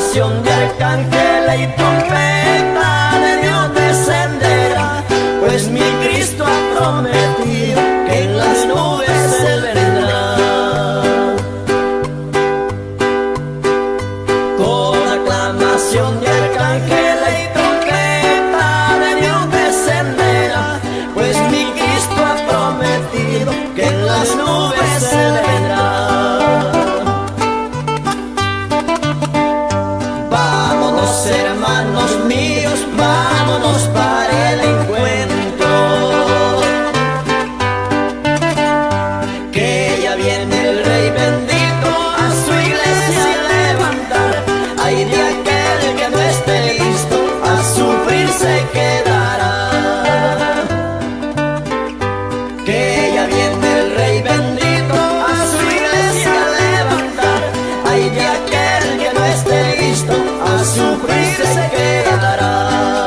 aclamación de arcángeles y trompeta de Dios descenderá, pues mi Cristo ha prometido que en las nubes Él vendrá. Con aclamación de arcángeles y trompeta de Dios descenderá, pues mi Cristo ha prometido que en las nubes Él vendrá. Vámonos, hermanos míos, vámonos para el encuentro, que ya viene el Rey bendito a su iglesia a levantar. Ay de aquel que no esté listo, a sufrir se quedará. Que ya viene el Rey bendito a su iglesia a levantar. Ay de aquel que no esté listo, a sufrir se quedará.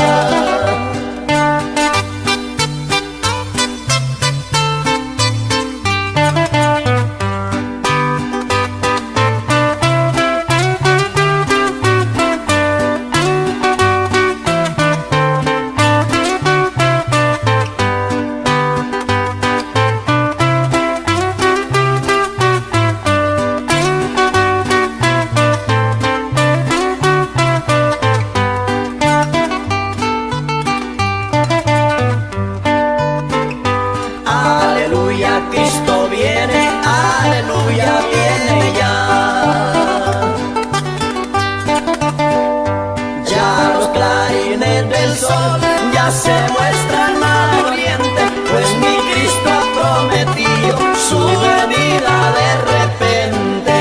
Aleluya, Cristo viene, aleluya, viene ya. Ya los clarines del sol ya se muestran al oriente, pues mi Cristo ha prometido su venida de repente.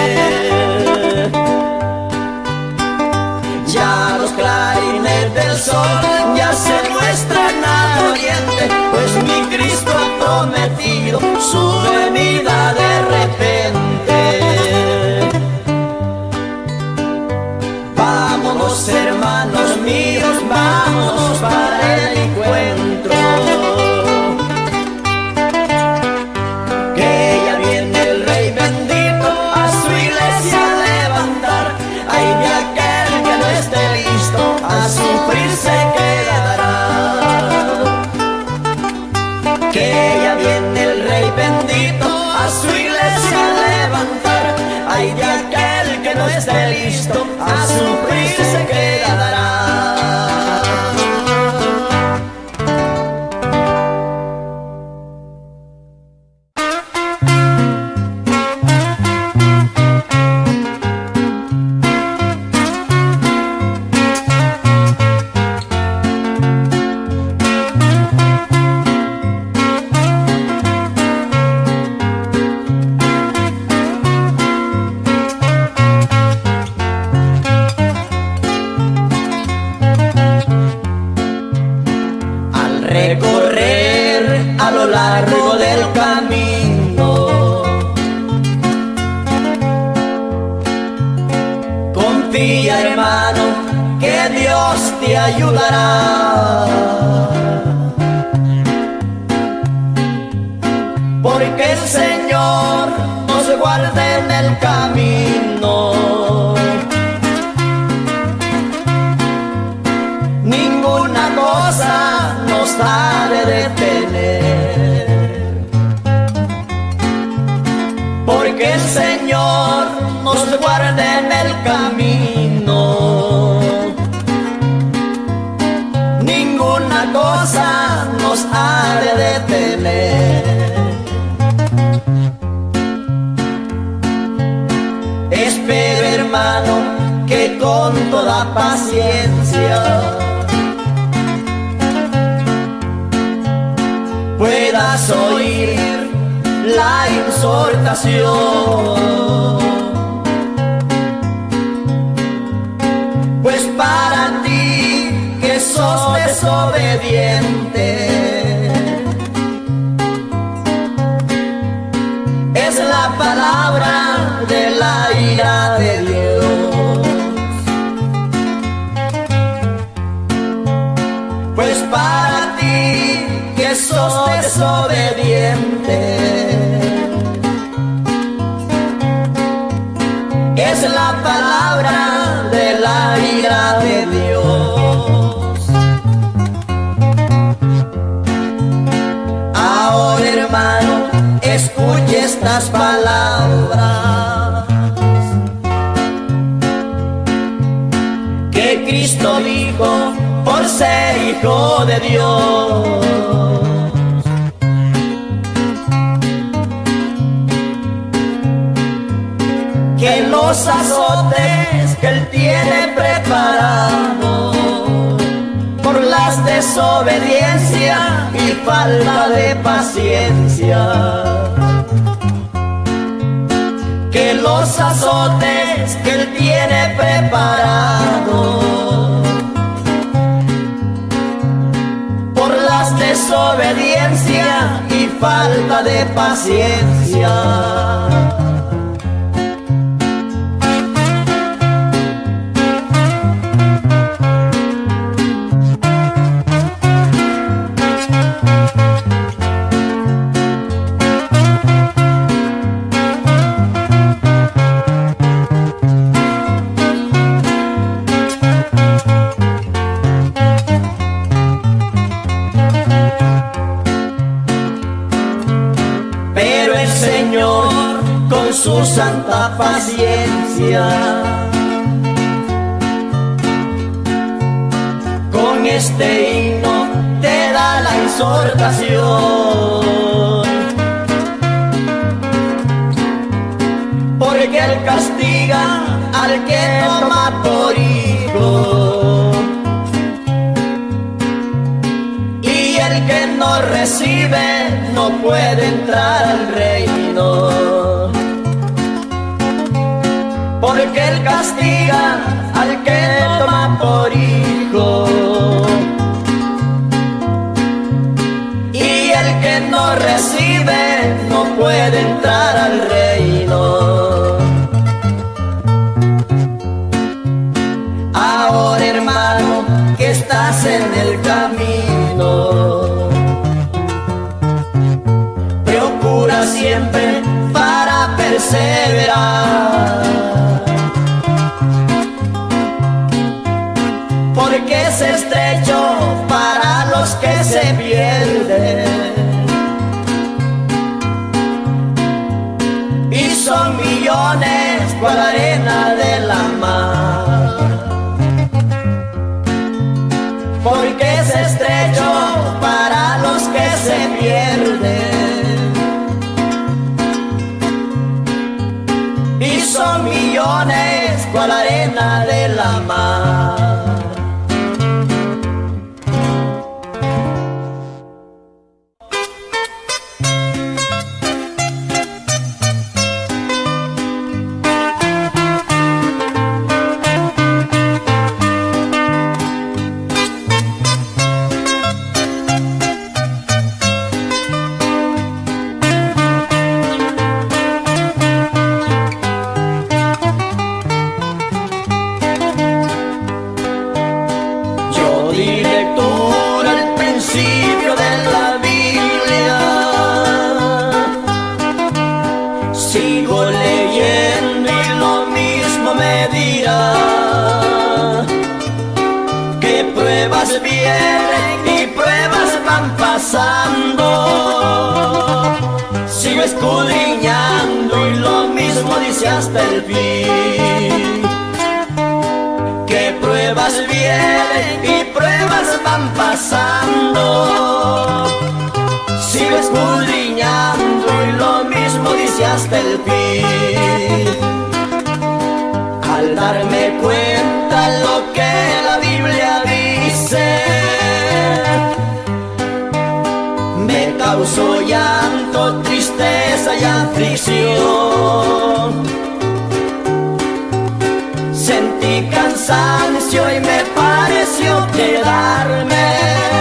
Ya los clarines del sol ya se muestran al oriente, pues mi Cristo ha prometido su venida de repente. Vámonos, hermanos míos, vámonos para el encuentro, que ya viene el Rey bendito a su iglesia a levantar. Ay de aquel que no esté listo, a sufrir se quedará. Que ya viene el Rey bendito a su iglesia a levantar. Ay de aquel que no esté listo, a sufrir se quedará. Recorrer a lo largo del camino, confía, hermano, que Dios te ayudará, porque el Señor nos guarda en el camino. Ninguna cosa nos ha de detener, porque el Señor nos guarda en el camino. Ninguna cosa nos ha de detener. Espero, hermano, que con toda paciencia puedas oír la exhortación, pues para ti que sos desobediente, es la palabra de la ira de Dios. Pues para ti que sos desobediente, es la palabra de la Cristo dijo por ser hijo de Dios. Que los azotes que Él tiene preparado por las desobediencias y falta de paciencia, que los azotes que Él tiene preparado por las desobediencias y falta de paciencia, su santa paciencia, con este himno te da la exhortación, porque Él castiga al que toma por hijo, y el que no recibe no puede entrar al reino. Porque Él castiga al que toma por hijo, y el que no recibe no puede entrar al reino. Ahora, hermano, que estás en el camino, procura siempre para perseverar, porque es estrecho para los que se pierden, y son millones cual arena de la mar, porque es estrecho para los que se pierden, y son millones cual arena de la mar. Vienen y pruebas van pasando, sigo escudriñando y lo mismo dice hasta el fin. Que pruebas vienen y pruebas van pasando, sigo escudriñando y lo mismo dice hasta el fin. Al darme cuenta lo que la Biblia dice, me causó llanto, tristeza y aflicción. Sentí cansancio y me pareció quedarme,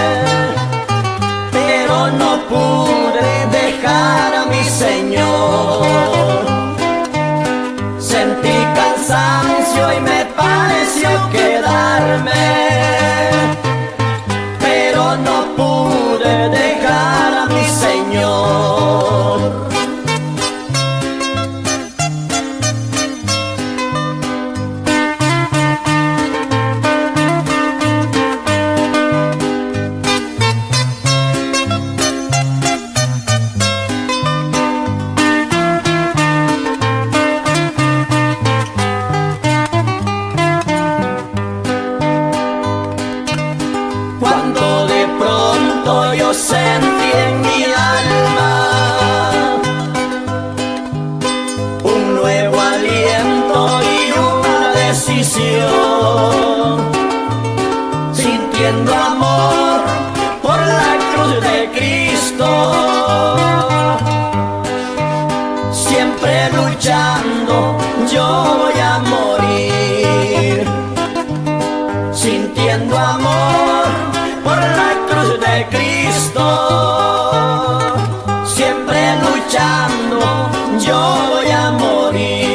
pero no pude dejar a mi Señor. Sentí cansancio y me pareció quedarme, pero no pude dejar a mi Señor. bendición, sintiendo amor por la cruz de Cristo, siempre luchando yo voy a morir, sintiendo amor por la cruz de Cristo, siempre luchando yo voy a morir.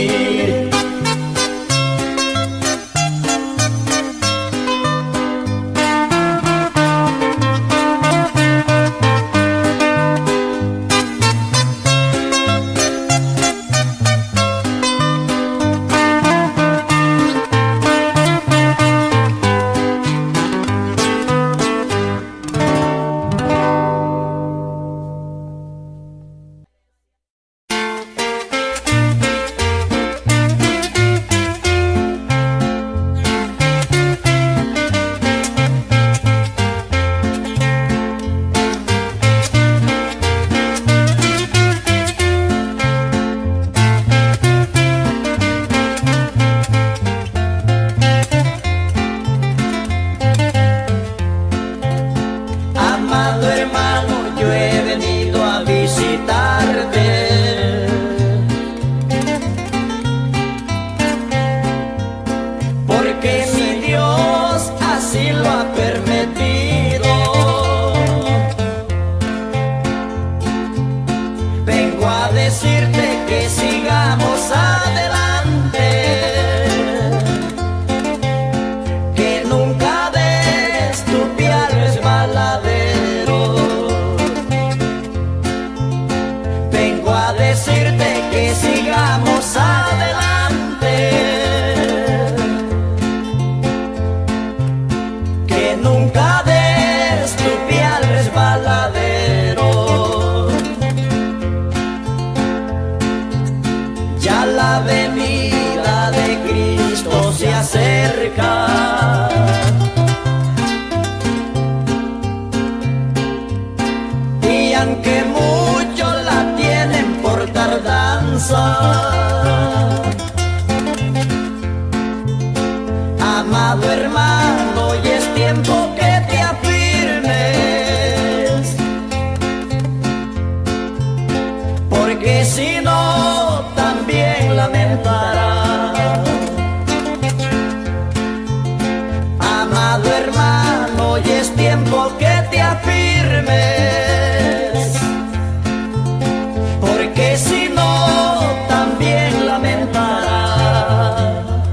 Y aunque muchos la tienen por tardanza, amado hermano, y es tiempo que te afirmes, porque si no también lamentarás. Amado hermano, y es tiempo que te afirmes, porque si no también lamentarás.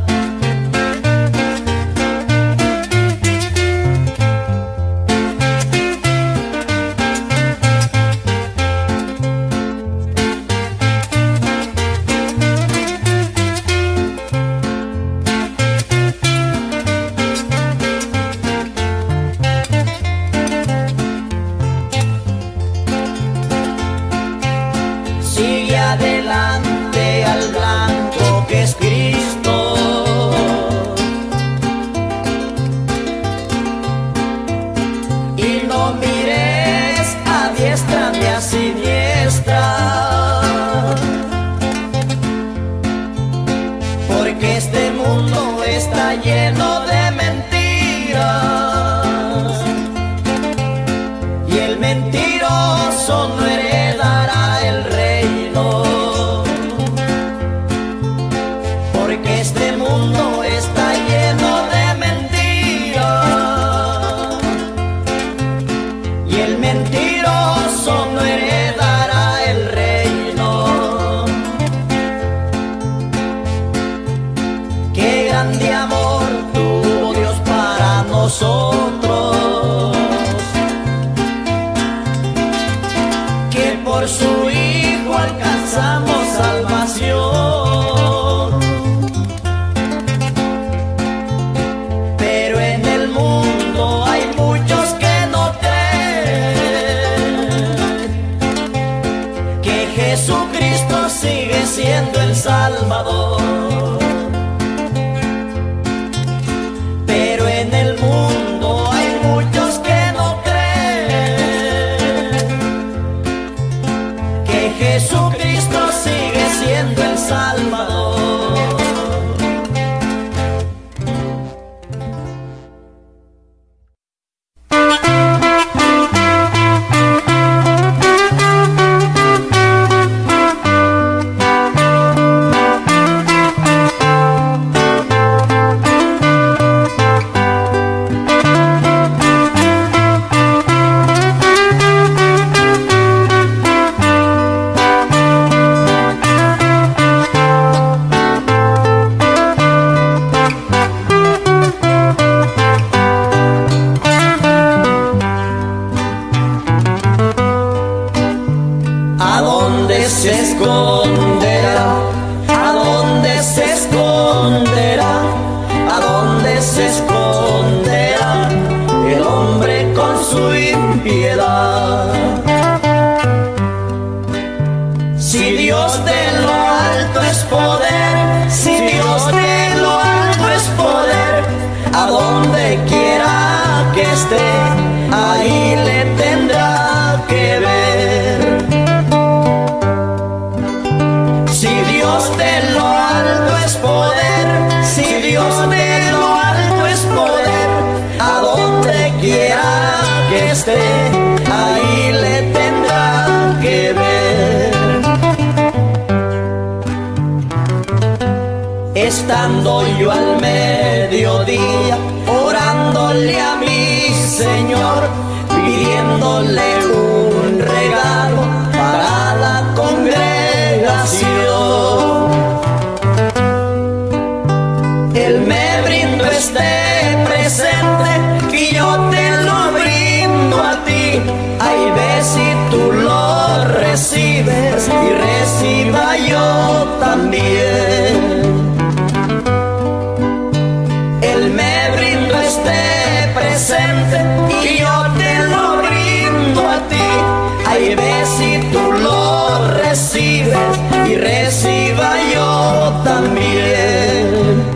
Sigue adelante al blanco que es Cristo, y no mires a diestra ni a siniestra, porque este mundo está lleno de mentiras, y el mentiroso no heredará el reino, porque este mundo está lleno de mentiras, y el mentiroso no heredará el reino. Qué grande amor tuvo Dios para nosotros, que por su Hijo alcanzamos salvación. Pero en el mundo hay muchos que no creen que Jesucristo sigue siendo el Salvador. Pero en el mundo dónde se esconderá el hombre con su impiedad? Si Dios de lo alto es poder, si Dios de lo alto es poder, a donde quiera que esté, ahí le tendrá que ver. Si Dios de lo alto es poder, si Dios de lo alto es poder, a donde quiera que esté, ahí le tendrá que ver. Estando yo al mediodía, orándole a mi Señor, pidiéndole un regalo para la congregación, Él me brindó este presente y yo te lo brindo a ti. Ahí ves si tú lo recibes y reciba yo también. Él me brindó este presente y yo te lo brindo a ti. Ahí ves si tú lo recibes y reciba yo también.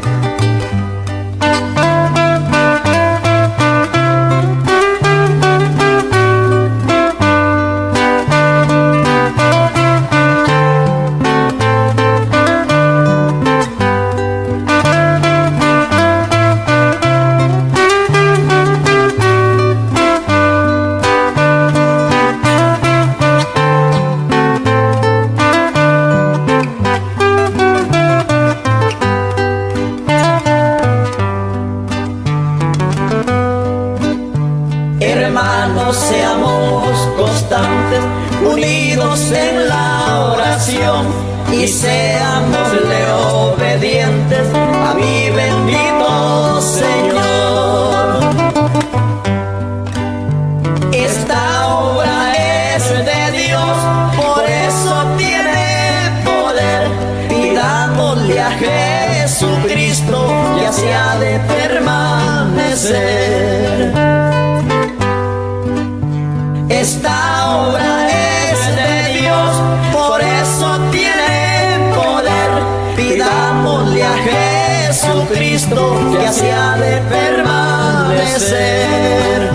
Hermanos, seamos constantes, unidos en la oración y seámosle obedientes a mi bendito Señor. Esta obra es de Dios, por eso tiene poder. Pidámosle a Jesucristo y así ha de permanecer. Esta obra es de Dios, por eso tiene poder. Pidámosle a Jesucristo que así ha de permanecer.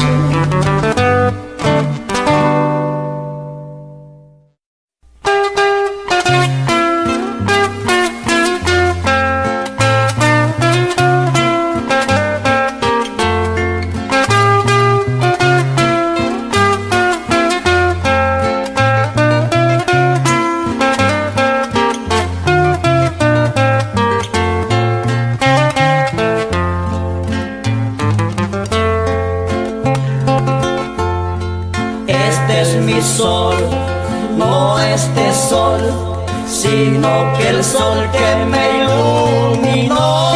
Este es mi sol, no este sol, sino que el sol que me iluminó.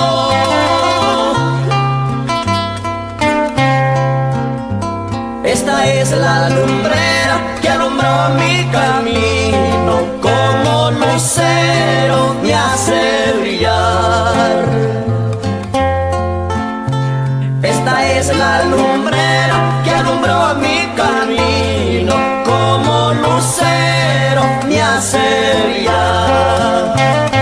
Esta es la lumbrera que alumbró mi camino, como lucero me hace brillar. Esta es la lumbrera que alumbró mi camino, como lucero me hace brillar.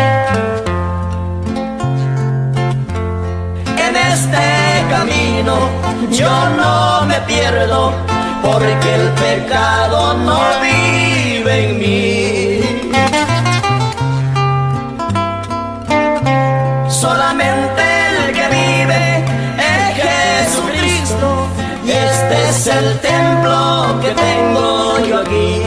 En este camino yo no me pierdo, porque el pecado no vive en mí. Solamente el que vive es Jesucristo, y este es el templo que tengo yo aquí.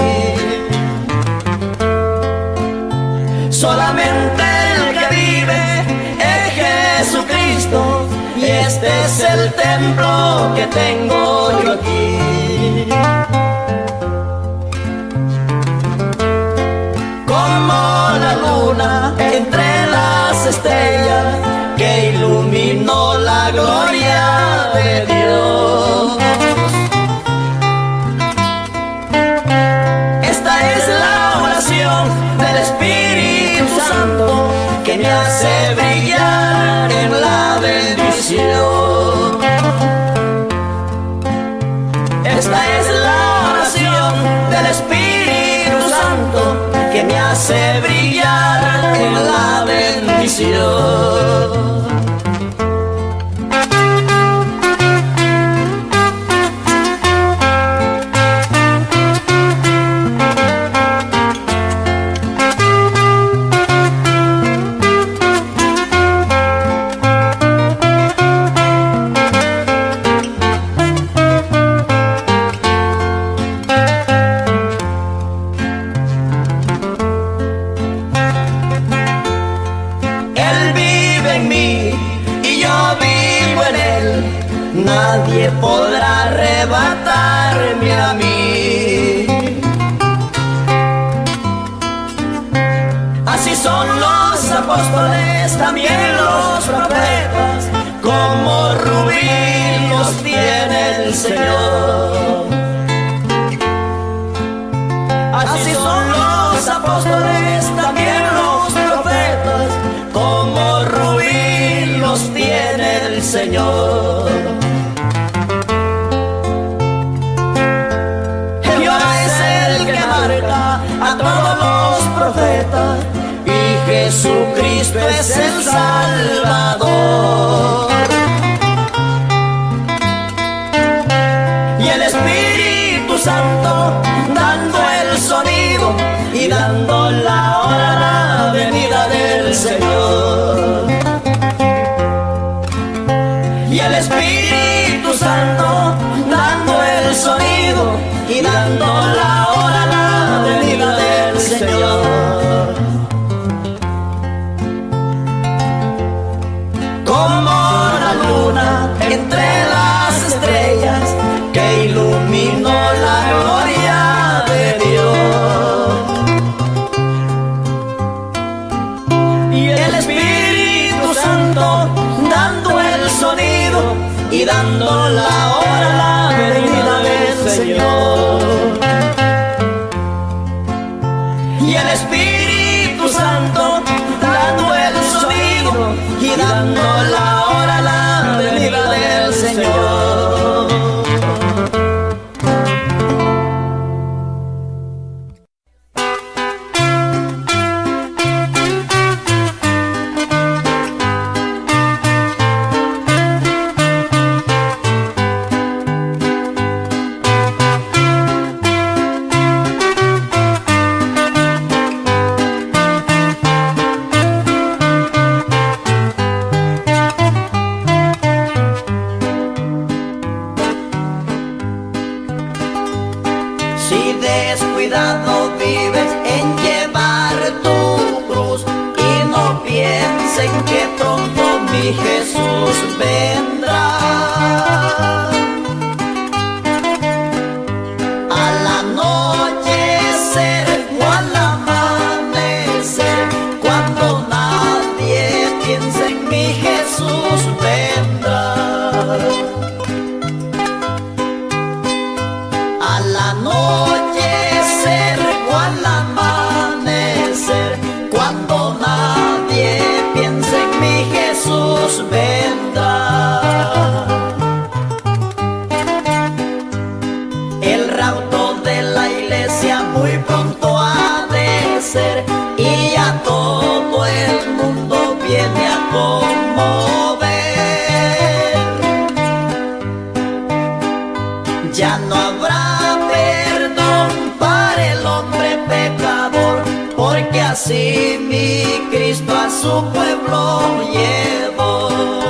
Solamente el que vive es Jesucristo, y este es el templo que tengo yo aquí. Como la luna entre las estrellas que iluminó la gloria de Dios. Esta es la oración del Espíritu Santo que me hace brillar en la bendición. nadie podrá arrebatarme a mí. Así son los apóstoles, también los profetas, como rubí los tiene el Señor. Así son los apóstoles, también los profetas, como rubí los tiene el Señor. Jehová es el que marca a todos los profetas, y Jesucristo es el Salvador. Y el Espíritu Santo dando el sonido y dando la hora a la venida del Señor. Y el Espíritu Santo dando el sonido y dando la hora a la venida del Señor. Como la luna entre las estrellas que iluminó la gloria de Dios. Y el Espíritu Santo dando el sonido y dando la hora a la venida del Señor. Y el Espíritu Santo dando el sonido y dando la hora a la venida del Señor. Si descuidado vives en llevar tu cruz, y no piensen que pronto mi Jesús vendrá. Al anochecer o al amanecer, cuando nadie piense en mi Jesús vendrá. Al anochecer o al amanecer, cuando nadie piense en mi Jesús vendrá. El rapto de la iglesia muy pronto ha de ser, y a todo el mundo viene a conmover. Ya no habrá perdón para el hombre pecador, porque así mi Cristo a su pueblo llevó.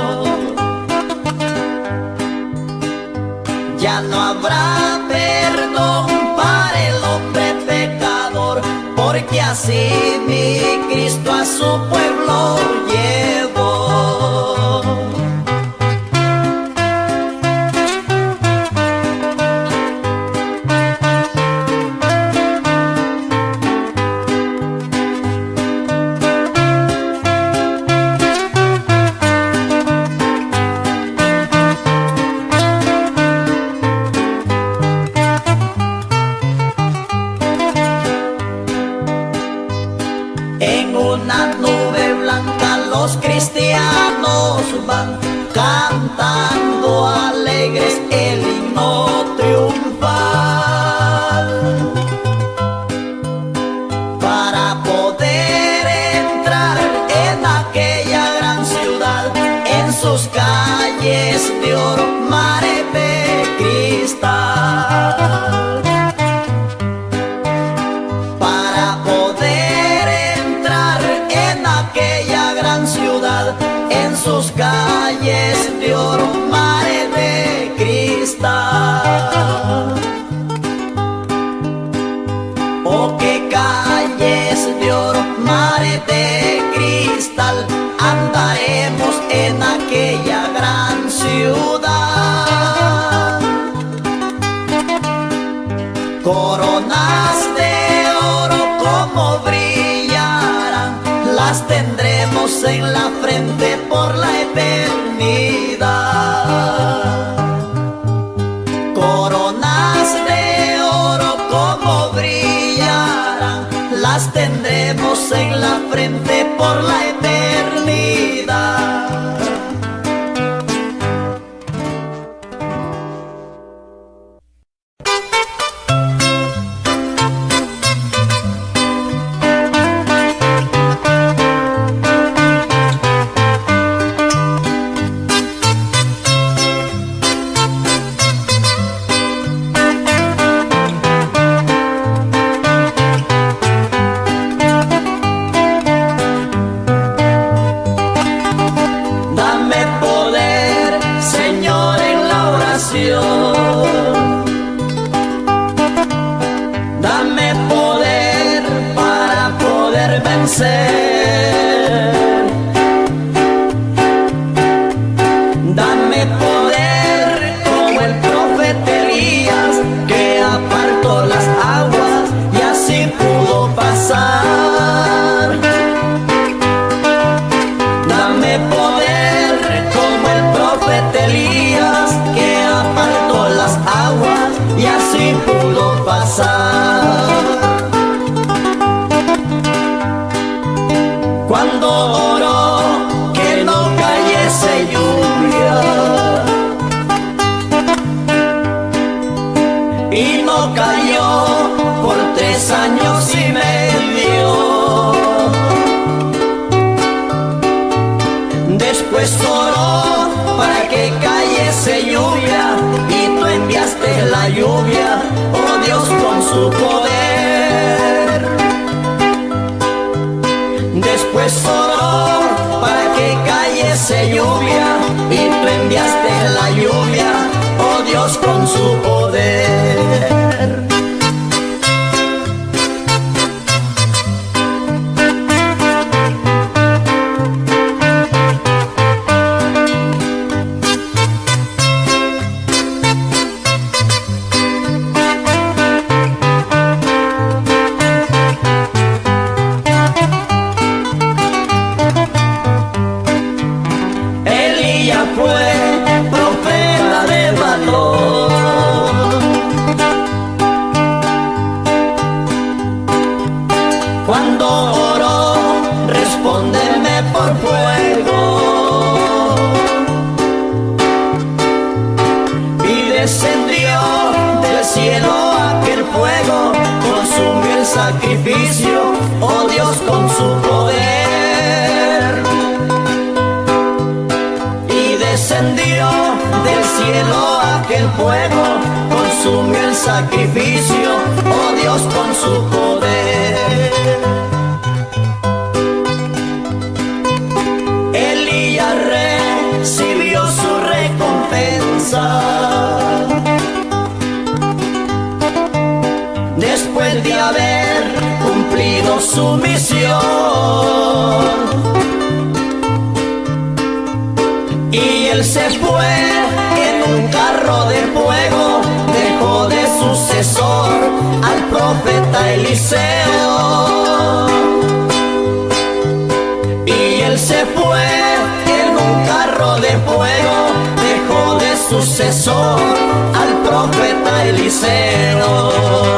Ya no habrá perdón para el hombre pecador, porque así mi Cristo a su pueblo llevó. En una nube blanca los cristianos van cantando alegres el himno triunfal, para poder entrar en aquella gran ciudad, en sus calles de oro, mares de cristal. Para poder entrar en aquella gran ciudad, en sus calles de oro, mares de cristal. Oh, qué calles de oro, mares de cristal, andaremos en aquella gran ciudad. su poder. Después oró para que cayese lluvia y tú enviaste la lluvia, oh Dios, con su poder. Cuando oró, respóndeme por fuego. Y descendió del cielo aquel fuego, consumió el sacrificio, oh Dios, con su poder. Y descendió del cielo aquel fuego, consumió el sacrificio, oh Dios, con su poder. Elías recibió su recompensa después de haber cumplido su misión. Y él se fue en un carro de fuego, dejó de sucesor al profeta Eliseo. Y él se fue en un carro de fuego, dejó de sucesor al profeta Eliseo.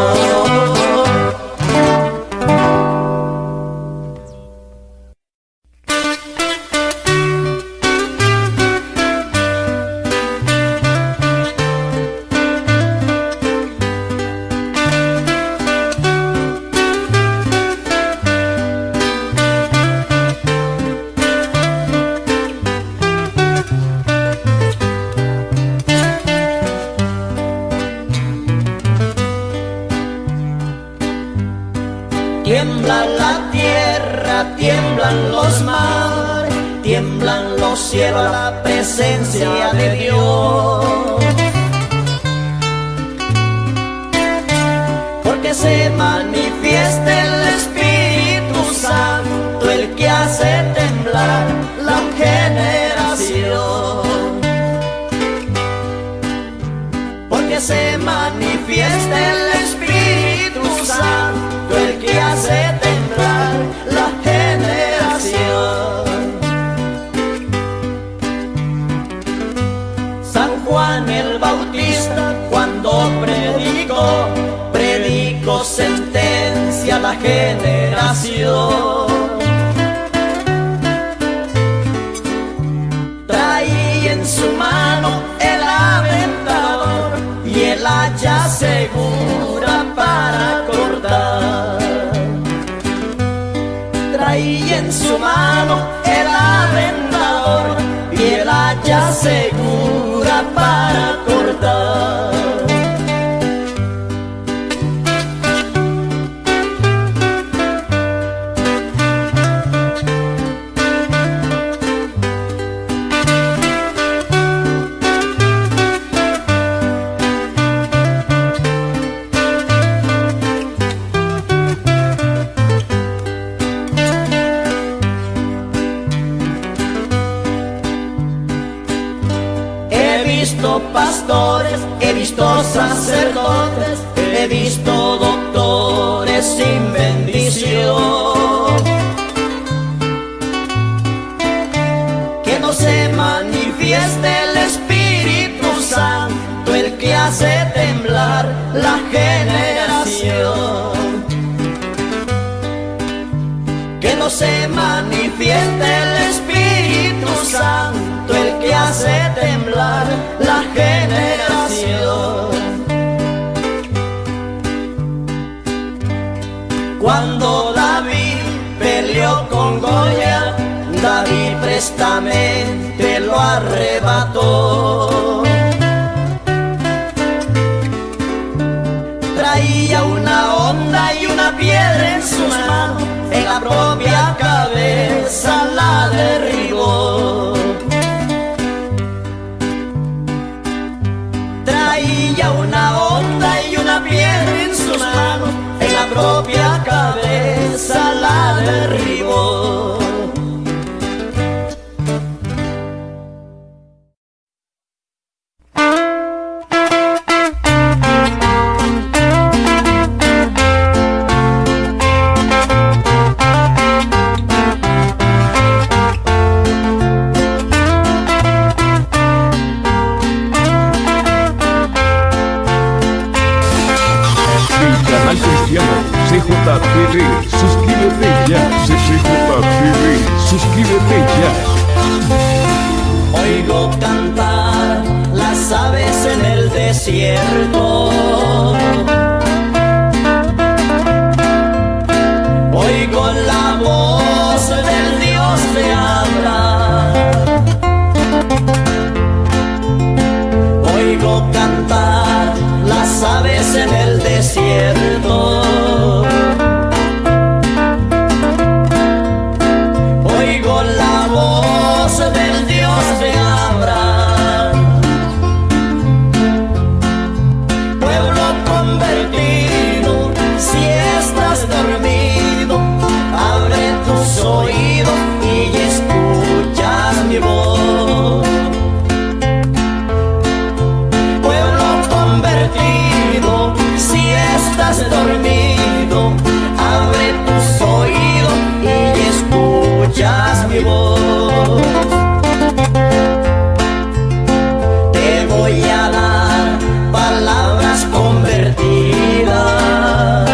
Tiembla la tierra, tiemblan los mares, tiemblan los cielos a la presencia de Dios. Porque se manifiesta el Espíritu Santo, el que hace temblar la generación. Porque se manifiesta el Espíritu Santo, el que hace temblar la generación. San Juan el Bautista cuando predicó sentencia a la generación. Traía en su mano el aventador y el hacha segura para cortar. Traía en su mano el aventador y el hacha segura para cortar. He visto pastores, he visto sacerdotes, he visto doctores sin bendición. Que no se manifieste el Espíritu Santo, el que hace temblar la generación. Que no se manifieste el Espíritu Santo, el que hace temblar la generación. Cuando David peleó con Goliat, David prestamente lo arrebató. Traía una traía una onda y una piedra en sus manos, en la propia cabeza la derribó. CJTV, suscríbete ya. CJTV, suscríbete ya. Oigo cantar las aves en el desierto. Oigo la voz del Dios de Abraham. Oigo cantar las aves en el desierto. Oigo la voz del Dios de Abraham. Pueblo convertido, si estás dormido, abre tus oídos y escuchas mi voz. Pueblo convertido, si estás dormido, abre tus oídos y escuchas mi voz. Te voy a dar palabras convertidas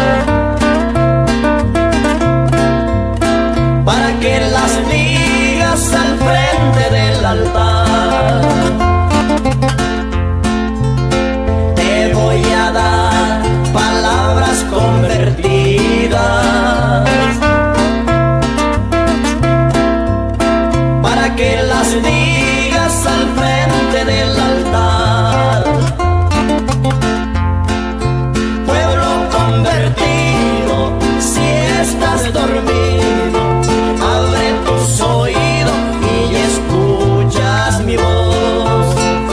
para que las digas al frente del altar. Te voy a dar palabras convertidas para que las digas al frente del altar. Pueblo convertido, si estás dormido, abre tus oídos y escuchas mi voz.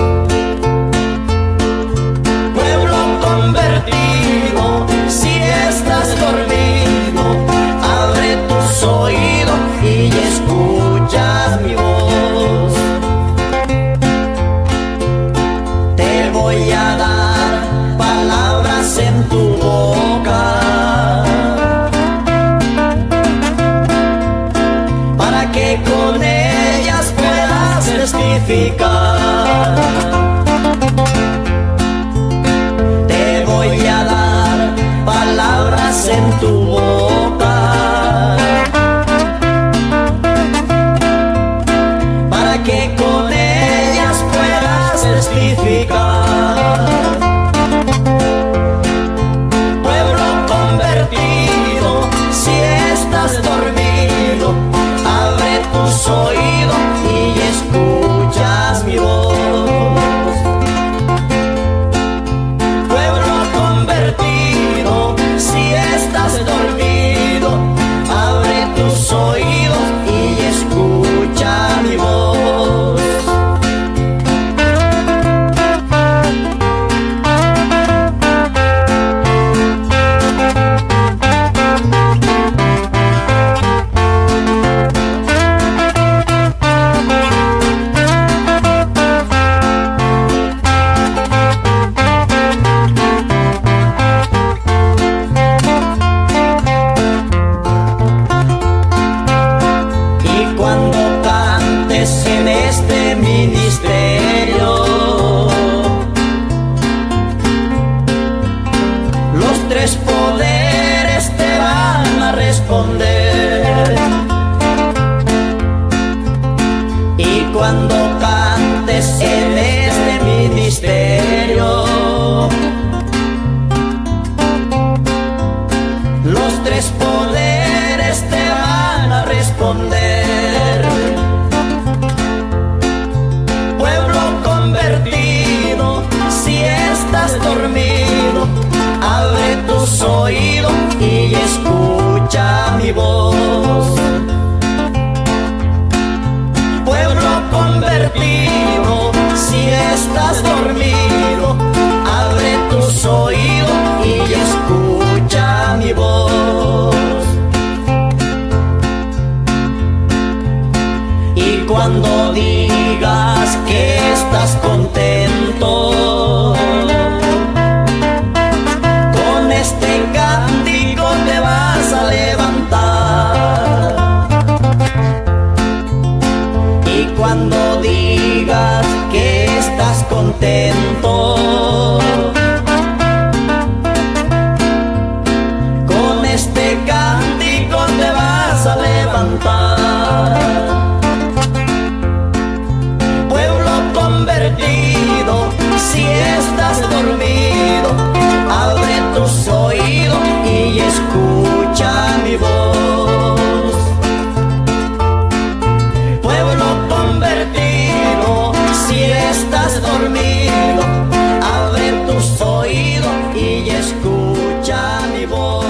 Pueblo convertido, si estás dormido, abre tus oídos y escuchas mi voz. Te voy a dar palabras en tu boca para que con ellas puedas testificar. Te voy a dar palabras en tu boca para que con ellas puedas testificar. Pueblo convertido, si estás dormido, abre tus oídos y escuchas mi voz. digas que estás contento, con este cántico te vas a levantar. Y cuando digas que estás contento, con este cántico te vas a levantar. Pueblo convertido, si estás dormido, abre tus oídos y escucha mi voz. Pueblo convertido, si estás dormido, abre tus oídos y escucha mi voz.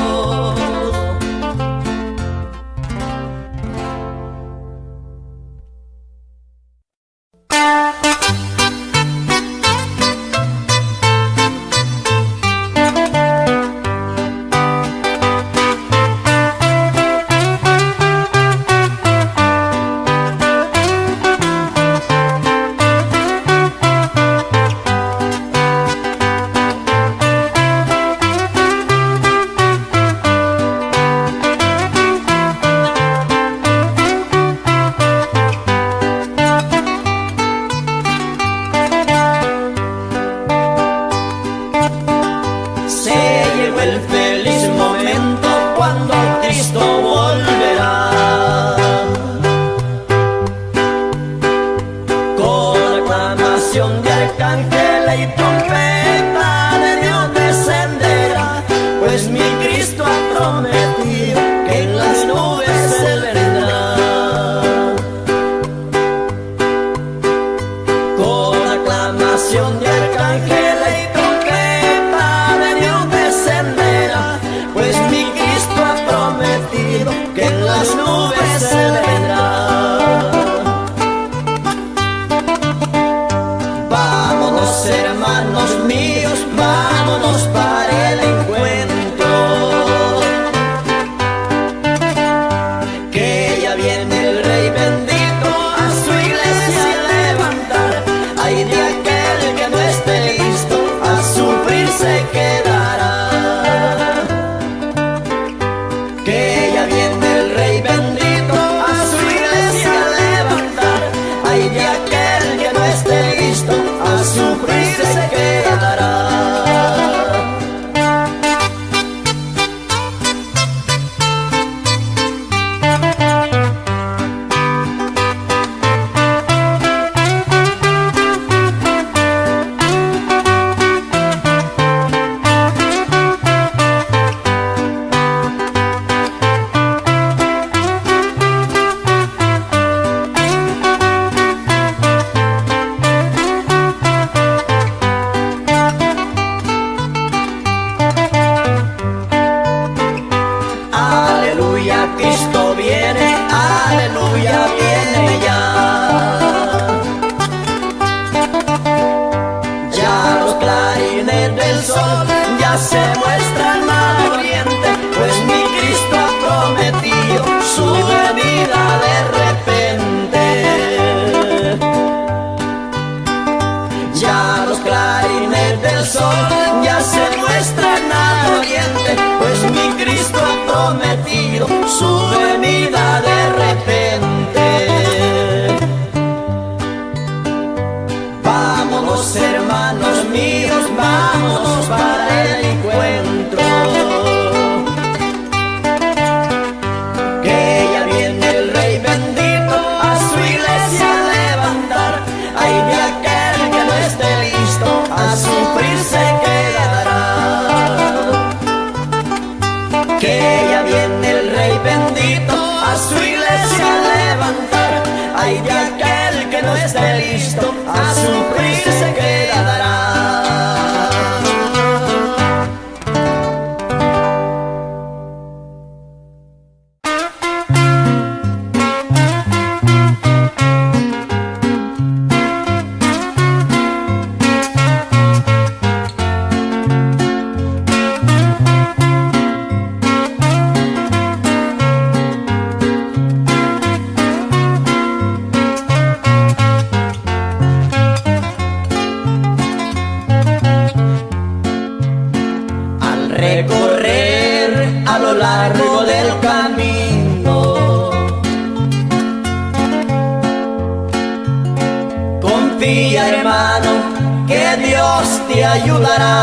Confía, hermano, que Dios te ayudará.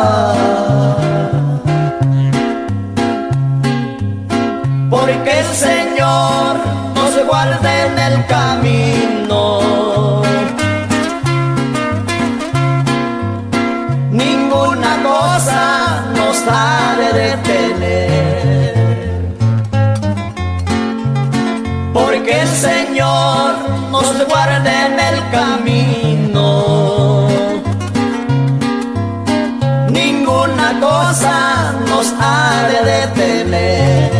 Porque el Señor nos guarda en el camino. Ninguna cosa nos ha de detener. Porque el Señor nos guarda en el camino. Ninguna cosa nos ha de detener.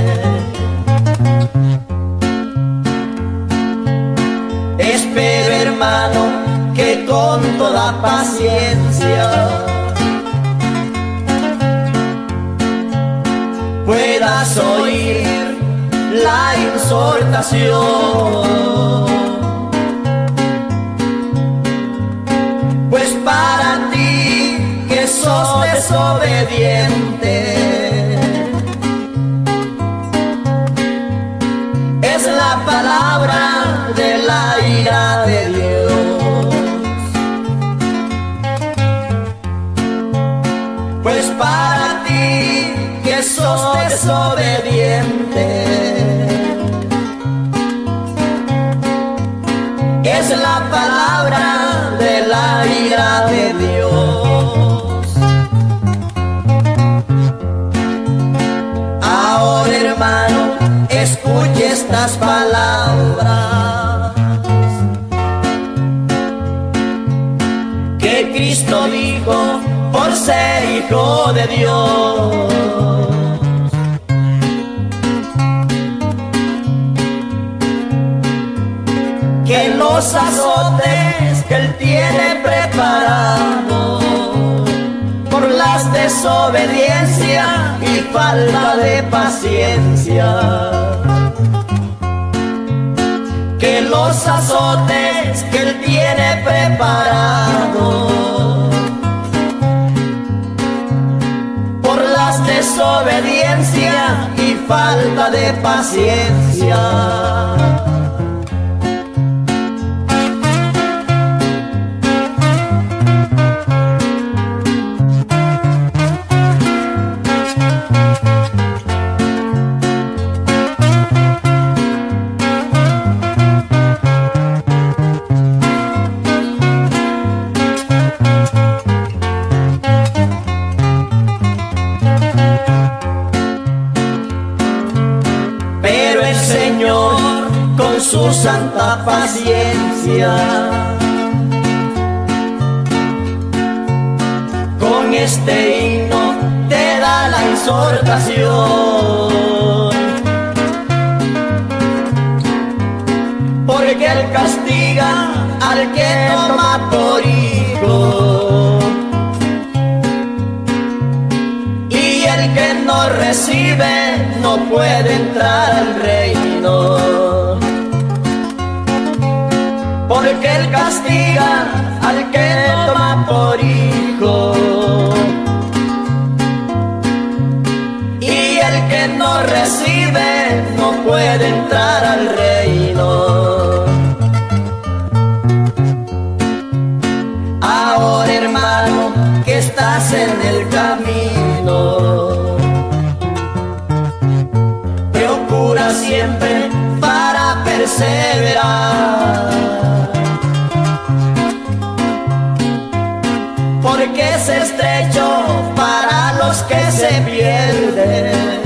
Espero, hermano, que con toda paciencia puedas oír la exhortación. Pues para ti que sos desobediente, es la palabra de la ira de Dios. Pues para ti que sos desobediente, es la palabra de la ira de Dios. Ahora, hermano, escuche estas palabras que Cristo dijo por ser hijo de Dios. Que los azotes que Él tiene preparado por las desobediencias y falta de paciencia, que los azotes que Él tiene preparado por las desobediencias y falta de paciencia, su santa paciencia, con este himno te da la exhortación. Porque Él castiga al que toma por hijo, y el que no recibe no puede entrar al reino. Porque Él castiga al que toma por hijo, y el que no recibe no puede entrar al reino. Ahora, hermano, que estás en el camino, procura siempre para perseverar. Porque es estrecho para los que se pierden,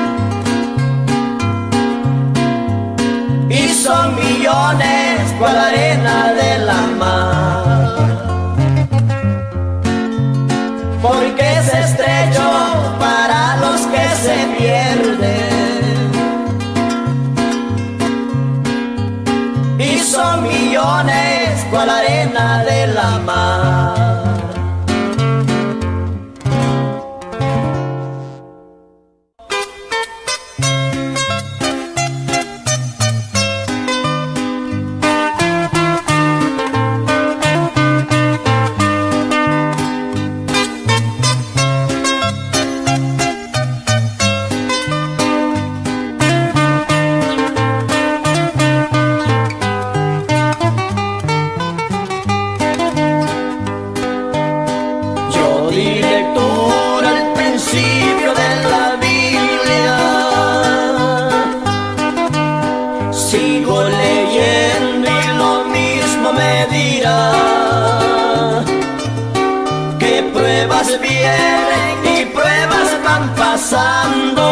y son millones cual arena de la mar. Porque es estrecho para los que se pierden, y son millones cual arena de la mar. pasando,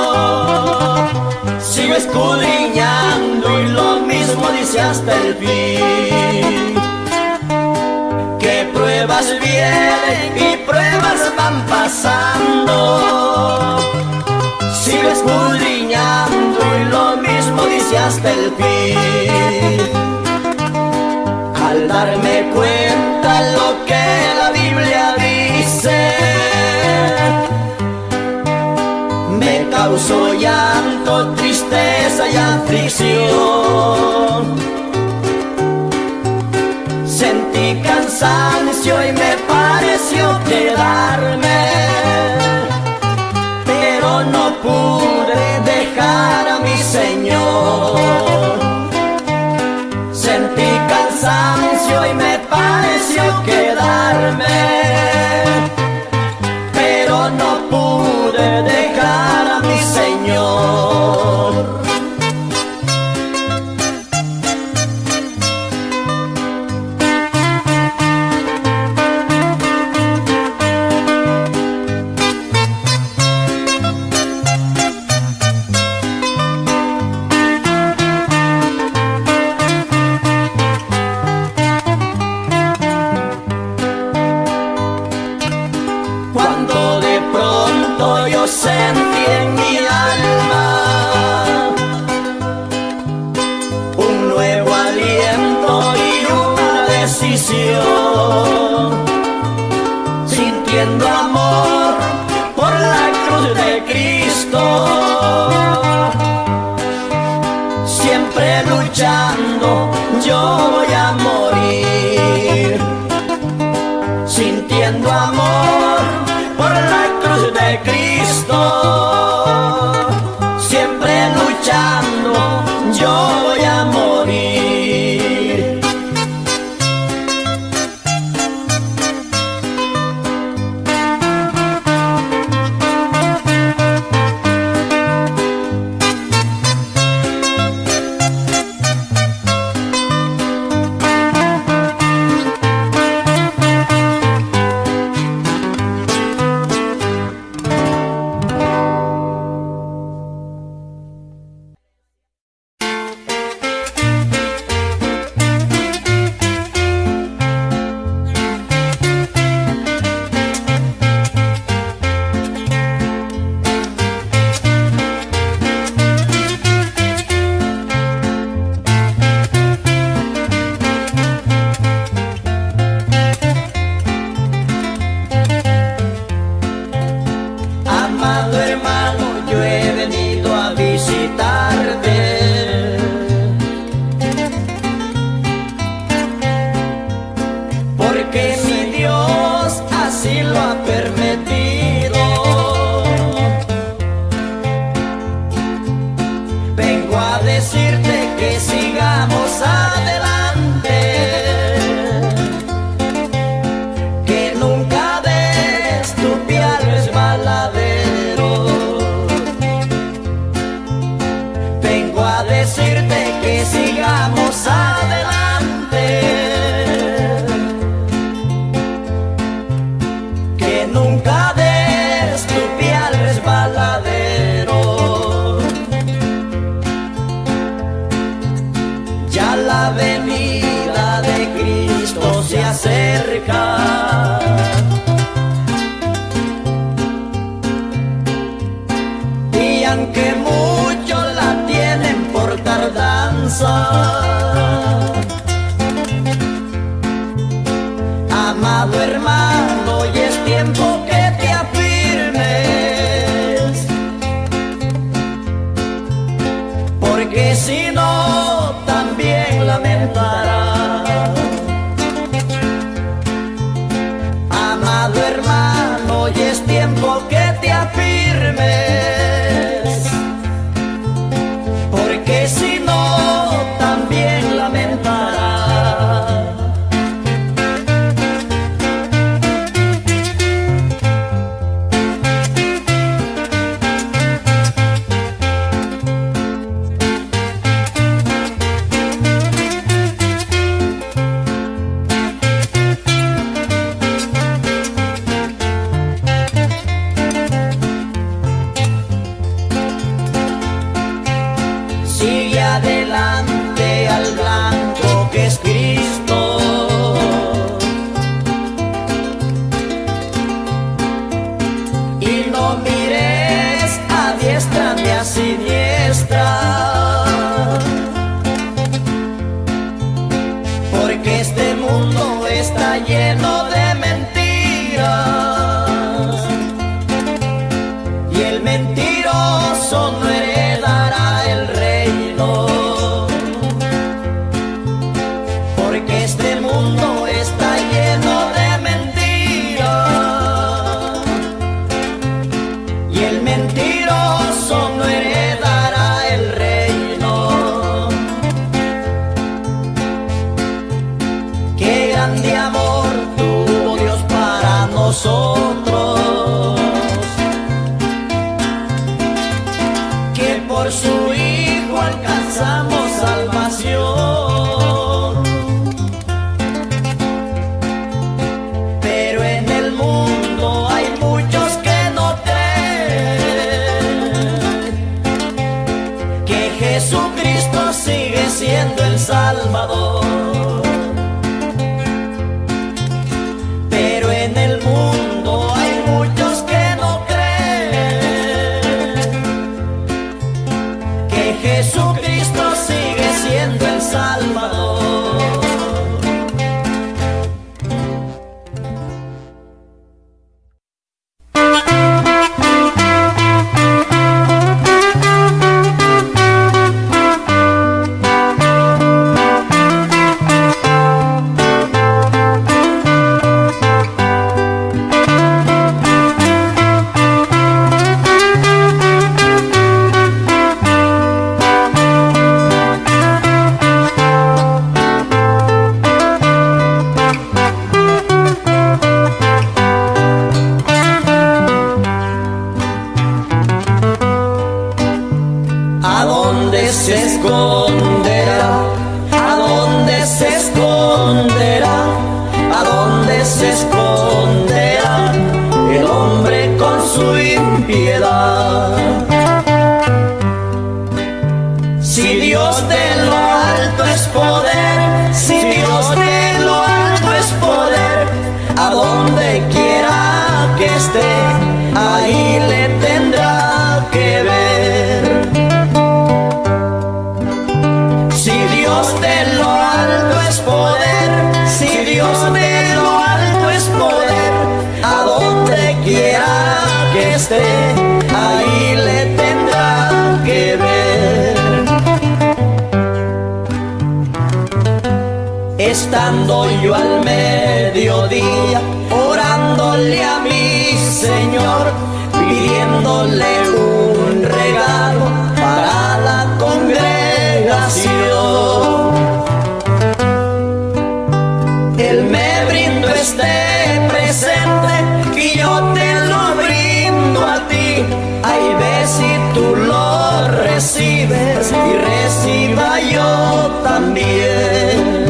sigo escudriñando y lo mismo dice hasta el fin. Que pruebas vienen y pruebas van pasando, sigo escudriñando y lo mismo dice hasta el fin. Al darme cuenta lo que la Biblia dice, me causó llanto, tristeza y aflicción. Sentí cansancio y me pareció quedarme, pero no pude dejar a mi Señor. Sentí cansancio y me pareció quedarme, pero no pude dejar a mi Señor. Cuando de pronto yo sentí en mi alma un nuevo aliento y una decisión, sintiendo amor por la cruz de Cristo, siempre luchando yo voy a morir, sintiendo amor por la cruz de Cristo, siempre luchando yo voy a morir. Amado hermano, yo he venido a visitarte, porque mi Dios así lo ha permitido. Vengo a decirte que sigamos adelante, que nunca des tu pie al resbaladero. Vengo a decirte que sigamos adelante, que nunca des tu pie al resbaladero. Ya la venida de Cristo se acerca, y aunque muchos la tienen por tardanza, amado hermano, hoy es tiempo que te afirmes, porque si no también lamentarás. Amado hermano, hoy es tiempo que te afirmes, porque si no también lamentarás. está lleno de mentiras, y el mentiroso no heredará el reino, porque este mundo está lleno de mentiras, y el mentiroso no heredará el reino. Qué grande amor tuvo Dios para nosotros, que por su Hijo alcanzamos salvación. Pero en el mundo hay muchos que no creen que Jesucristo sigue siendo el Salvador. Pero en el mundo hay muchos que no creen que Jesucristo sigue siendo el Salvador. ¿A dónde se esconderá? ¿A dónde se esconderá? ¿A dónde se esconderá el hombre con su impiedad? Si Dios de lo alto es poder, si Dios de lo alto es poder, a donde quiera que esté, ahí le tendrá que ver. Si Dios de lo alto es poder, si Dios de lo alto es poder, a donde quiera que esté, ahí le tendrá que ver. Estando yo al mediodía, orándole a mi Señor, pidiéndole un regalo para la congregación, Él me brindó este presente y yo te lo brindo a ti. Ahí ves si tú lo recibes y reciba yo también.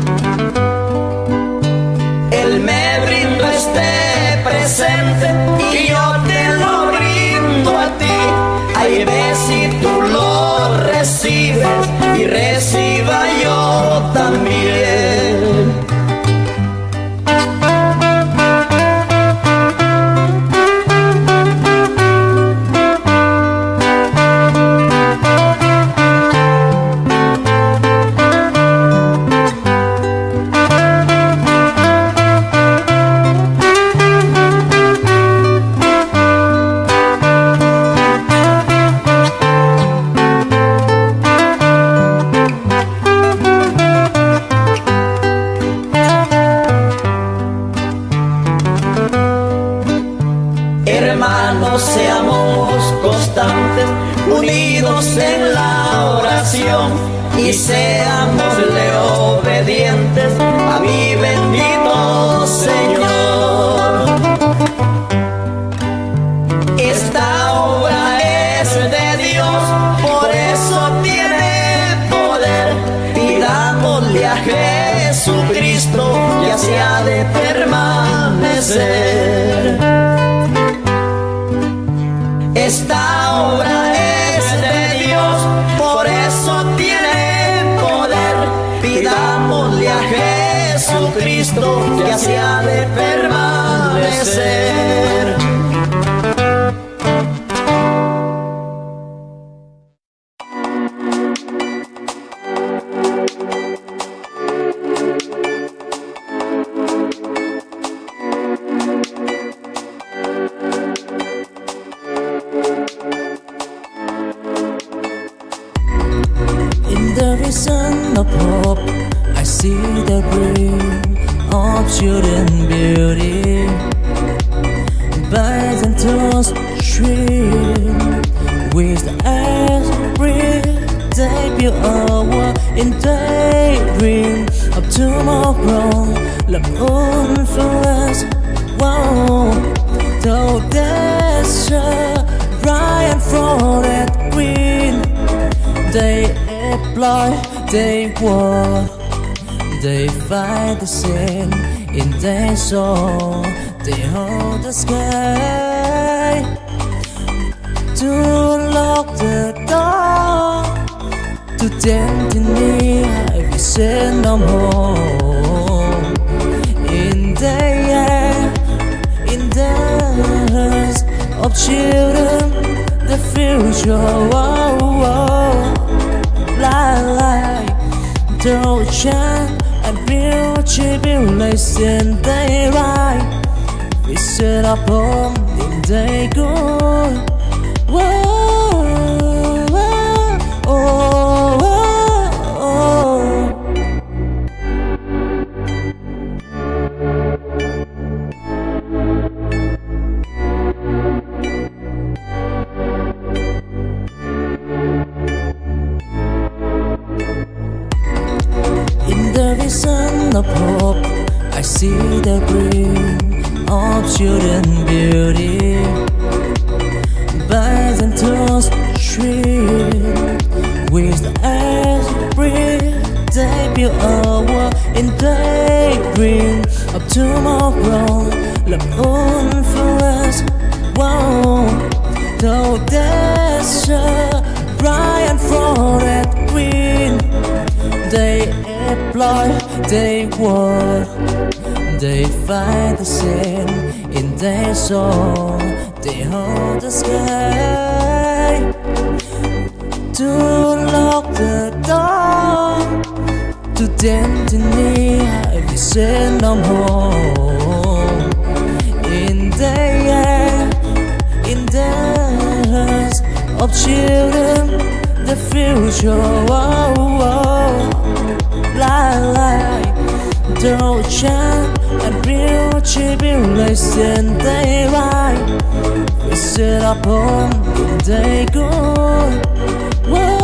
Él me brindó este presente y yo te lo brindo a ti. Ahí ves si tú lo recibes y reciba yo también. Hermanos, seamos constantes, unidos en la oración, y seámosle obedientes a mi bendito Señor. Esta obra es de Dios, por eso tiene poder. Pidámosle a Jesucristo que así ha de permanecer. Esta obra es de Dios, por eso tiene poder. Pidámosle a Jesucristo que así ha de permanecer. children beauty by the street with the air breathe. They build a world in daydream of tomorrow. Love influence, wow. Though there's a Ryan for that green, they apply, they walk, they find the sin in their soul. They hold the sky to unlock the door to destiny. I send them home in the air, in the hands of children. The future, oh, oh, like the ocean and beauty, tribulation they ride. We set up home in the good. Whoa, oh, oh, oh. In the vision of hope, I see the green of children beauty by the street with the air breathe. They build a world in daydream of tomorrow. Love influence, wow. Though there's a Brian for that green, they apply, they work, they find the sin in their soul. They hold the sky to unlock the door to destiny. I send them home in the air, in the hands of children. The future, oh, oh, like the ocean and beauty, tribulation they ride. We set up home in the good. Whoa.